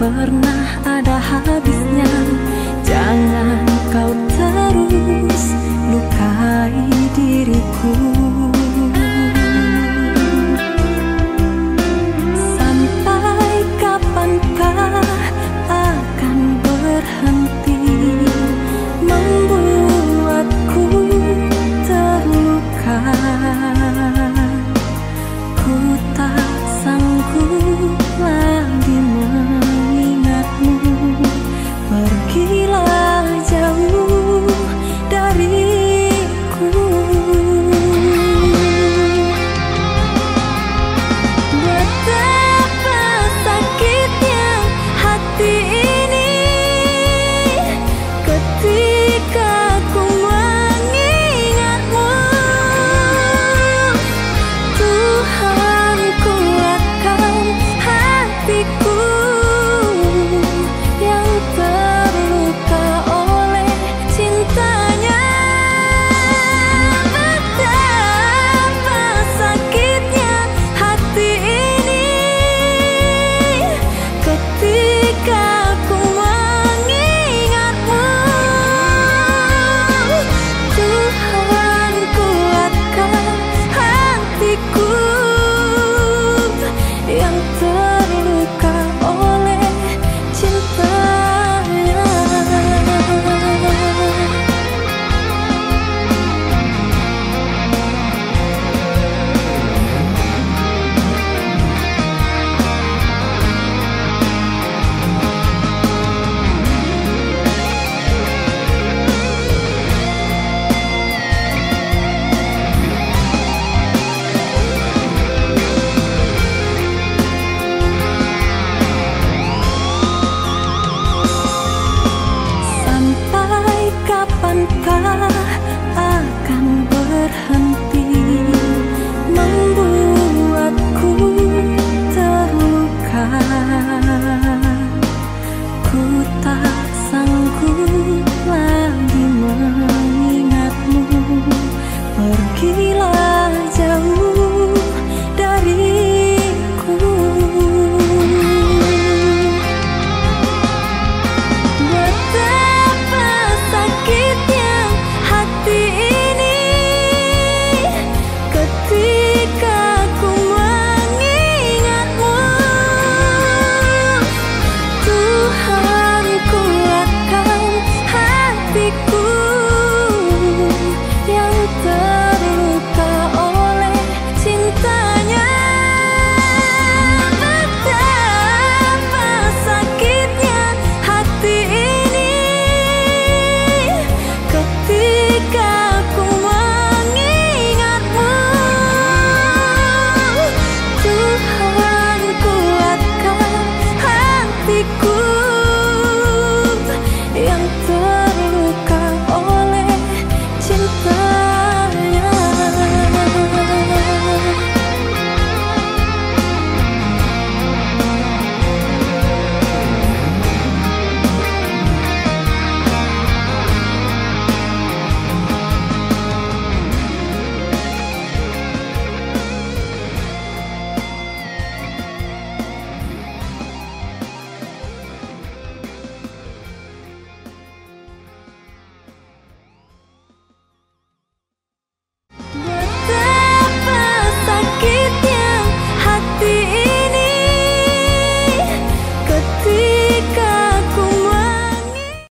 pernah ada habisnya. Jangan kau terus lukai diriku. Sampai kapankah akan berhenti membuatku terluka? Ku tak sanggup lagi mengingatmu. Pergilah jauh dariku. Betapa sakitnya hati ini ketika ku mengingatmu. Tuhan, kuatkan hatiku yang terluka oleh cintanya. Betapa sakitnya hati ini ketika ku mengingatmu. Tuhan, kuatkan hatiku yang terluka oleh cintanya. Sampai kapankah akan berhenti membuatku terluka? Ku tak sanggup lagi mengingatmu. Pergilah jauh dariku. Betapa sakitnya hati ini ketika ku mengingatmu. Tuhan, kuatkan hatiku yang terluka oleh cintanya. Betapa sakitnya hati ini ketika ku mengingatmu. Tuhan, kuatkan hatiku